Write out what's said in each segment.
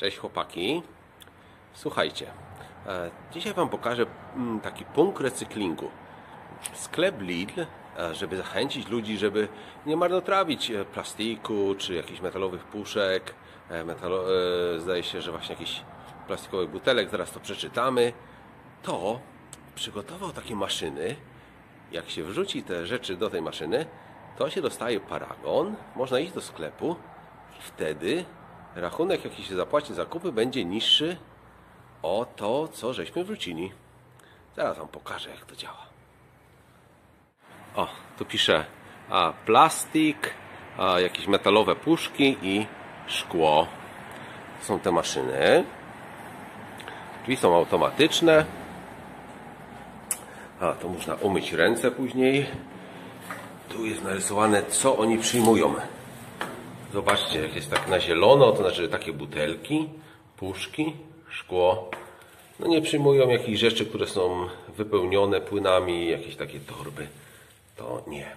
Cześć chłopaki. Słuchajcie, dzisiaj Wam pokażę taki punkt recyklingu. Sklep Lidl, żeby zachęcić ludzi, żeby nie marnotrawić plastiku czy jakichś metalowych puszek. Zdaje się, że właśnie jakichś plastikowych butelek, zaraz to przeczytamy. To przygotował takie maszyny. Jak się wrzuci te rzeczy do tej maszyny, to się dostaje paragon, można iść do sklepu i wtedy rachunek, jaki się zapłaci za zakupy, będzie niższy o to, co żeśmy wrzucili. Zaraz Wam pokażę, jak to działa. O, tu pisze plastik, jakieś metalowe puszki i szkło. To są te maszyny. Drzwi są automatyczne. To można umyć ręce później. Tu jest narysowane, co oni przyjmują. Zobaczcie, jak jest tak na zielono, to znaczy takie butelki, puszki, szkło. No nie przyjmują jakichś rzeczy, które są wypełnione płynami, jakieś takie torby. To nie.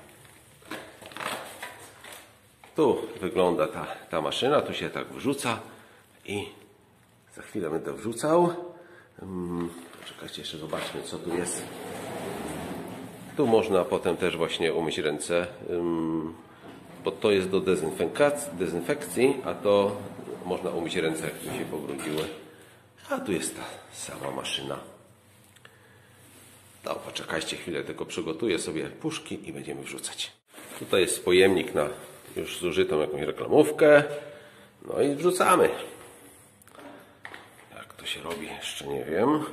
Tu wygląda ta maszyna, tu się tak wrzuca i za chwilę będę wrzucał. Czekajcie, jeszcze zobaczmy, co tu jest. Tu można potem też właśnie umyć ręce, bo to jest do dezynfekcji, a to można umyć ręce, jak tu się pobrudziły. A tu jest ta sama maszyna. No, poczekajcie chwilę, tylko przygotuję sobie puszki i będziemy wrzucać. Tutaj jest pojemnik na już zużytą jakąś reklamówkę. No i wrzucamy. Jak to się robi, jeszcze nie wiem.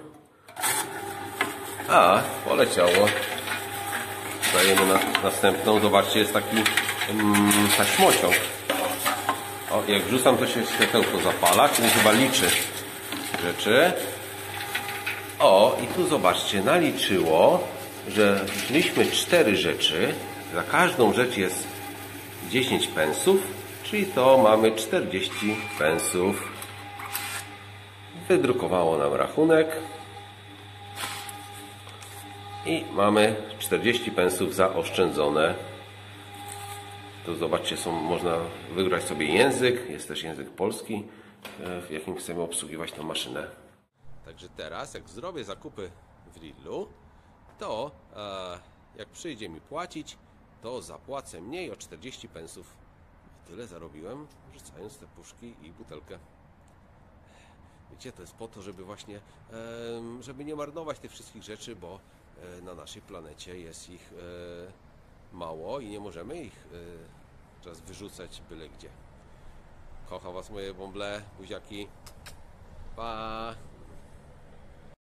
Poleciało. Dajemy następną. Zobaczcie, jest taki taśmociąg. O, jak wrzucam, to się światełko zapala, czyli chyba liczy rzeczy. O, i tu zobaczcie, naliczyło, że wzięliśmy 4 rzeczy. Za każdą rzecz jest 10 pensów, czyli to mamy 40 pensów. Wydrukowało nam rachunek. I mamy 40 pensów zaoszczędzone. Tu zobaczcie, można wybrać sobie język. Jest też język polski, w jakim chcemy obsługiwać tę maszynę. Także teraz, jak zrobię zakupy w Lidlu, to jak przyjdzie mi płacić, to zapłacę mniej o 40 pensów. Tyle zarobiłem, wrzucając te puszki i butelkę. Wiecie, to jest po to, żeby właśnie, żeby nie marnować tych wszystkich rzeczy, bo na naszej planecie jest ich mało i nie możemy ich teraz wyrzucać byle gdzie. Kocham Was, moje bąble, buziaki. Pa!